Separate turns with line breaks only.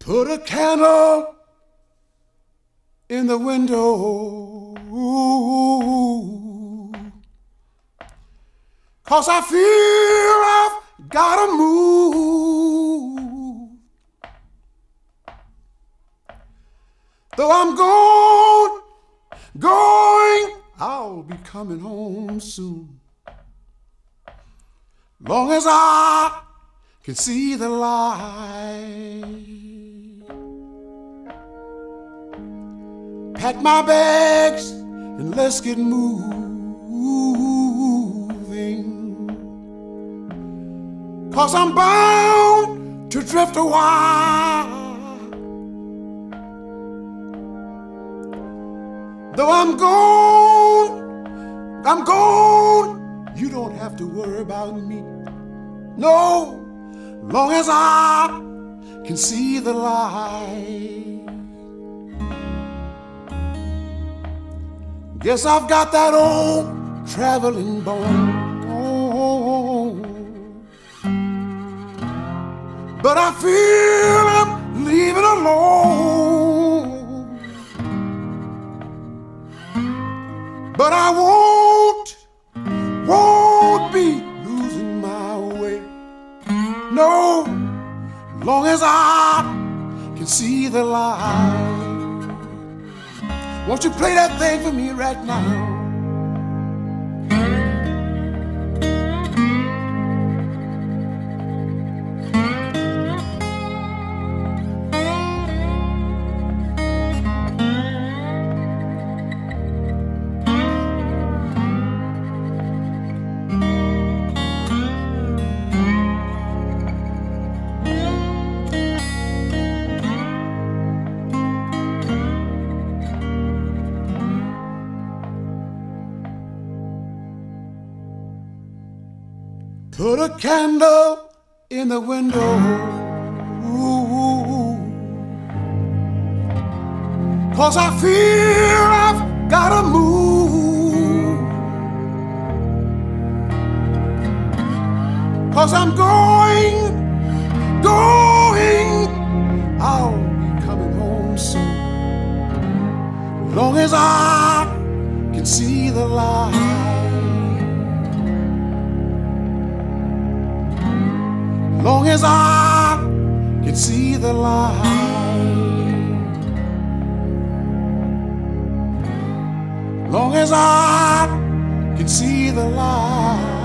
Put a candle in the window, 'cause I feel I've gotta move. Though I'm going, I'll be coming home soon. Long as I can see the light. Pack my bags and let's get moving, 'cause I'm bound to drift a while. Though I'm gone, you don't have to worry about me. No, long as I can see the light. Guess I've got that old traveling bone, but I feel I'm leaving alone. But I won't be losing my way. No, long as I can see the light. Won't you play that thing for me right now? Put a candle in the window, 'cause I feel I've gotta move. 'Cause I'm going, I'll be coming home soon. Long as I can see the light. Long as I can see the light. Long as I can see the light.